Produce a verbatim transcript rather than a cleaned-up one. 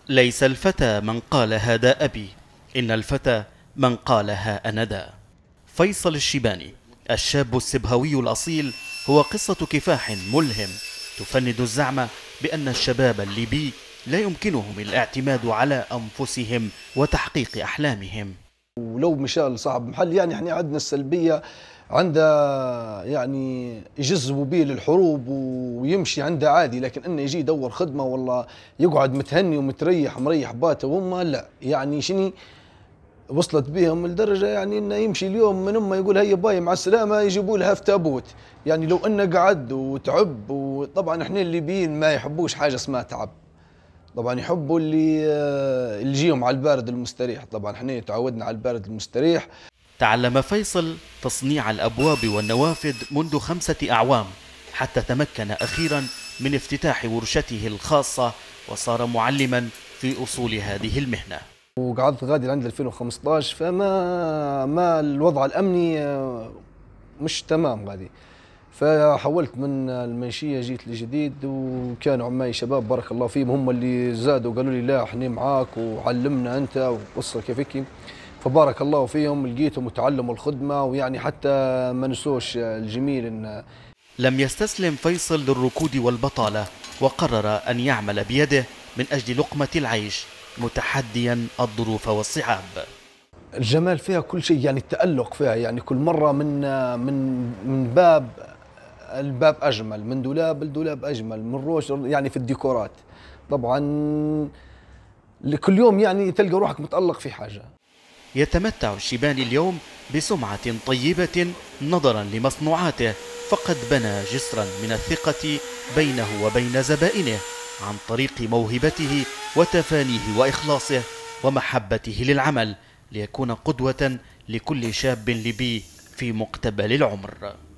ليس الفتى من قال هذا أبي، إن الفتى من قال ها أنا ذا. فيصل الشيباني الشاب السبهوي الأصيل هو قصة كفاح ملهم تفند الزعم بأن الشباب الليبي لا يمكنهم الاعتماد على أنفسهم وتحقيق أحلامهم. ولو مشى صاحب محل يعني احنا عندنا السلبية عنده يعني يجذبوا به للحروب ويمشي عنده عادي، لكن انه يجي يدور خدمه والله يقعد متهني ومتريح مريح باته وامه لا، يعني شني وصلت بهم لدرجه يعني انه يمشي اليوم من امه يقول هيا باي مع السلامه، يجيبوا لها في تابوت. يعني لو انه قعد وتعب، وطبعا احنا الليبيين ما يحبوش حاجه اسمها تعب، طبعا يحبوا اللي اللي يجيهم على البارد المستريح، طبعا احنا تعودنا على البارد المستريح. تعلم فيصل تصنيع الأبواب والنوافذ منذ خمسة أعوام حتى تمكن أخيرا من افتتاح ورشته الخاصة وصار معلما في أصول هذه المهنة. وقعدت غادي عند ألفين وخمسة عشر، فما ما الوضع الأمني مش تمام غادي، فحولت من المنشية جيت لجديد، وكانوا عماي شباب بارك الله فيهم هم اللي زادوا قالوا لي لا احنا معاك وعلمنا أنت وقصة كيفك، فبارك الله فيهم لقيتهم وتعلموا الخدمة، ويعني حتى ما نسوش الجميل. إن لم يستسلم فيصل للركود والبطالة وقرر أن يعمل بيده من أجل لقمة العيش متحديا الظروف والصعاب. الجمال فيها كل شيء، يعني التألق فيها، يعني كل مرة من من من باب الباب أجمل، من دولاب الدولاب أجمل، من روش يعني في الديكورات طبعا لكل يوم يعني تلقى روحك متألق في حاجة. يتمتع الشيباني اليوم بسمعة طيبة نظرا لمصنوعاته، فقد بنى جسرا من الثقة بينه وبين زبائنه عن طريق موهبته وتفانيه وإخلاصه ومحبته للعمل، ليكون قدوة لكل شاب ليبي في مقتبل العمر.